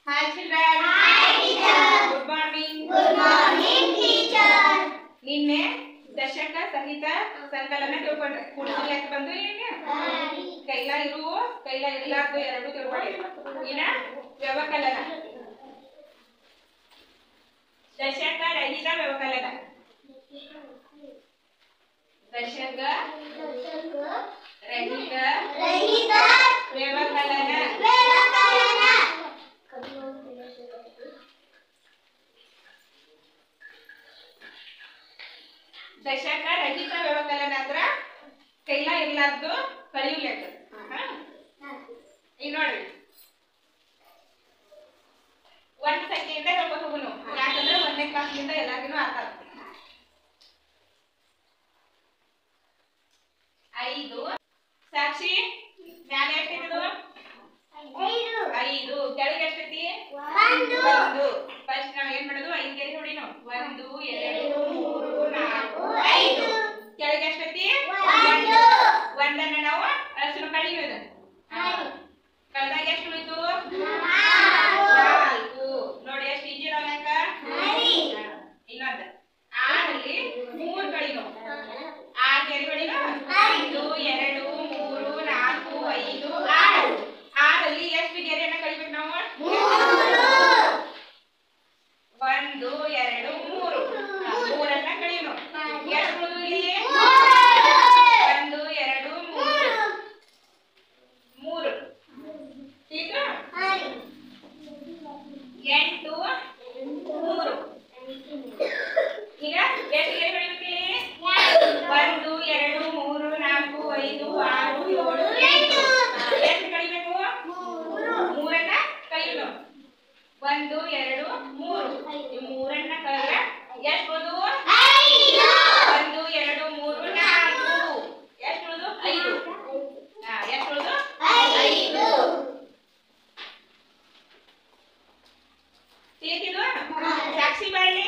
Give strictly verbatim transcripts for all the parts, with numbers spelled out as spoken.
Hi children. Hi teacher. Good morning. Good morning teacher. ನಿನ್ನೆ ದಶಕ ಸಹಿತ ಸಂಕಲನ ತಿಳ್ಕೊಂಡ್ರೆ ಕೂಡಿಸಿ ಲೆಕ್ಕ ಬಂದು ನಿನ್ನೆ ಕೈಲ ಇರುವ ಕೈಲ ಇರ್ಲಾರ್ದು ಎರಡು ತಿಳ್ಕೊಂಡ್ರೆ ಇನ್ನ ವ್ಯವಕಲನ ದಶಕ ರಹಿತ ವ್ಯವಕಲನ ದಶಕ ರಹಿತ ರಹಿತ ವ್ಯವಕಲನ ವ್ಯವಕಲನ ದಶಕ ರಹಿತ ವ್ಯವಕಲನ ಅಂದ್ರ ಕೈಲ ಇರ್ಲಾರ್ದು ಕಳಿಯು ಲೆಕ್ಕ ಈಗ ನೋಡ್ರಿ ಒಂದ್ ಸಂಖ್ಯೆಯಿಂದ ಹೇಳ್ಕೊತ ಹೋಗುನು ಯಾಕಂದ್ರೆ ಒಂದನೇ ಕ್ಲಾಸ್ನಿಂದ ಎಲ್ಲಾರ್ಗಿನೂ ಅರ್ಥ ಆಗ್ತದೆ ಐದು ಸಾಕ್ಷಿ ಮ್ಯಾಲ ಎಷ್ಟಿದು ಐದು ಐದು ಕೆಳಗೆ ಎಷ್ಟೈತಿ ಒಂದು ಒಂದು ಫಸ್ಟ್ ನಾವ್ ಏನ್ ಮಾಡೋದು ಐದು ಗೆರೆ ನೋಡಿ ನಾವು ಒಂದು ಎರಡು ಮೂರು ನಾಲ್ಕು ಐದು ಕೆಳಗೆ ಎಷ್ಟೈತಿ ಒಂದು ಒಂದನ್ನ ನಾವು ಅಳಸು ಕಳಿಯೋದು ಕಳೆದಾಗ ಎಷ್ಟು ಉಳಿತು ನಾಲ್ಕು ನೋಡಿ ಎಷ್ಟು ಈಜಿ ಇದಾವ ಲೆಕ್ಕ ಇನ್ನೊಂದು ಆರಲ್ಲಿ ಮೂರು ಕಳಿನು ಆರು ಗೆರೆ ಕಳಿನು ಐದು ಎರಡು ಮೂರು ನಾಲ್ಕು ಐದು ಆರು ಆರಲ್ಲಿ ಎಷ್ಟು ಗೆರೆಯನ್ನ ಕಳಿಬೇಕು ನಾವು ಒಂದು ಎರಡು ಮೂರು ಮೂರನ್ನ ಕಳಿಯೋಣ ಎಷ್ಟು ಇಲ್ಲಿ ಒಂದು ಎರಡು ಮೂರು ಮೂರು ಈಗ ಎಂಟು ಮೂರು ಈಗ ಎಷ್ಟು ಗೆರೆ ಕಳಿಬೇಕು ಇಲ್ಲಿ ಒಂದು ಎರಡು ಮೂರು ನಾಲ್ಕು ಐದು ಆರು ಏಳು ಎಂಟು ಎಷ್ಟು ಕಳಿಬೇಕು ಮೂರನ್ನ ಕಳಿಯೋಣ ಒಂದು ಎರಡು ಮೂರು ಈ ಮೂರನ್ನ ಕಳೆದ್ರೆ ಎಷ್ಟು ಉಳಿದು ಒಂದು ಎರಡು ಮೂರು ನಾಲ್ಕು ಎಷ್ಟು ಉಳಿದು ಐದು ಹಾ ಎಷ್ಟು ಉಳಿದು ಐದು ತಿಳಿತಿದು ಸಾಕ್ಷಿ ಬರಲಿ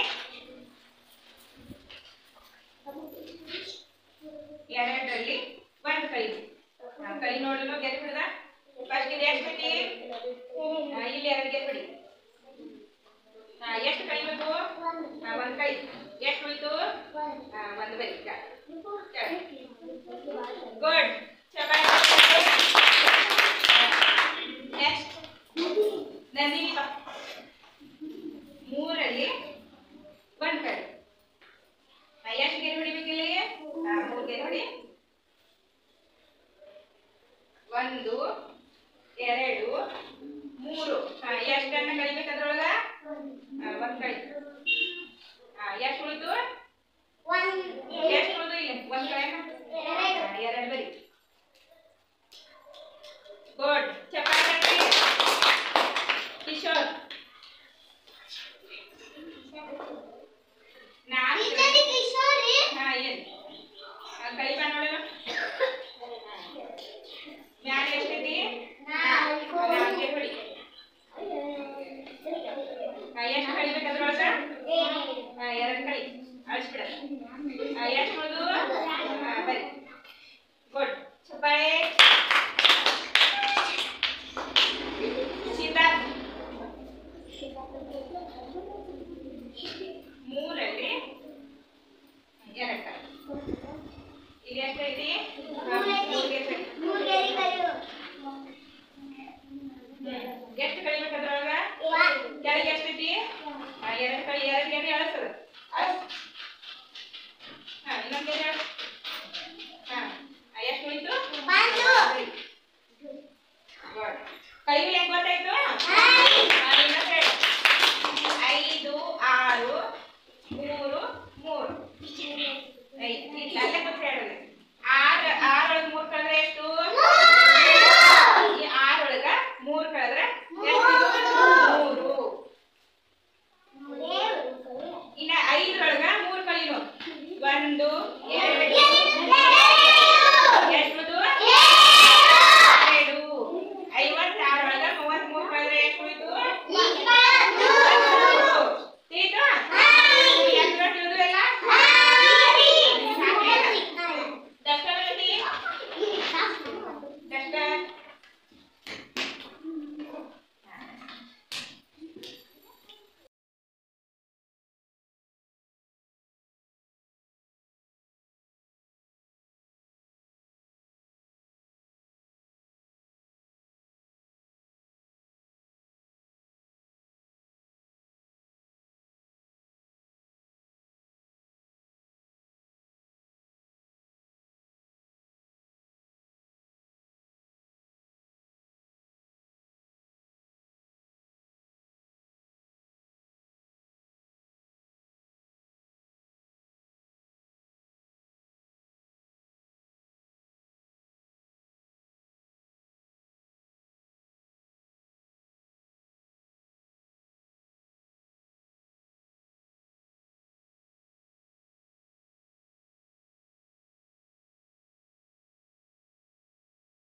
ಎರಡರಲ್ಲಿ ಒಂದು ಕೈ ಕೈ ನೋಡಲು ಗೆರೆ ಬಿಡದ ಫಸ್ಟ್ ಇದು ಎಷ್ಟು ಐತಿ ಇಲ್ಲಿ ಎರಡು ಗೆರೆ ಬಿಡಿ ಎಷ್ಟು ಕಳಿಬೇಕು ಒಂದ್ ಕೈ ಎಷ್ಟು ಉಳಿತು ಒಂದು ಬರಿ ಗುಡ್ ನೆಕ್ಸ್ಟ್ ನಂದಿನಿ ಮೂರಲ್ಲಿ ಒಂದ್ ಕೈ ಎಷ್ಟು ಗೆರೆ ಹೊಡಿಬೇಕು ಇಲ್ಲಿ ಮೂರು ಗೆರೆ ಹೊಡಿ ಒಂದು ಎರಡು ಮೂರು ಎಷ್ಟನ್ನ ಕಳಿಬೇಕು ಅದ್ರೊಳಗ ಒಂದ್ ಕೈ ಎಷ್ಟು ಉಳಿತು ಎಷ್ಟು ಉಳಿದು ಇಲ್ಲಿ ಒಂದ್ ಕಡೆ ಎರಡು ಬರಿ ಗುಡ್ ಚಪಾತಿ ಕಿಶೋರ್ ನಾಲ್ಕು ಹಾ ಏನು ಕೈ ಬಾ ನೋಡೋಣ ಮ್ಯಾಲೆ ಎಷ್ಟೈತಿ ನಾಲ್ಕು ಹೊಡಿ ಎಷ್ಟು ಕಳಿಬೇಕು ಅದ್ರೊಳಗ ಎರಡು ಕಳಿ ಅಳಿಸ್ಬಿಡ ಎಷ್ಟು ಉಳಿದು ಬರಿ ಗುಡ್ ಚಪ್ಪಾಳೆ ಸಿದ್ಧಾರ್ಥ್ ಮೂರಲ್ಲಿ ಎರಡು ಕಳಿ ಇಲ್ಲಿ ಎಷ್ಟೈತಿ ಎಷ್ಟು ಕಳಿಬೇಕು ಅದ್ರೊಳಗ ಕೆಳಗೆ ಎಷ್ಟೈತಿ ಎರಡು ಕೈ ಎರಡು ಗೆರೆ ಅಳಸ್ತದ ಹಾ ಇನ್ನೊಂದು ಗೆರೆ ಹಾ ಎಷ್ಟು ಉಳಿತು ಕೈಲಿ ಹೆಂಗ್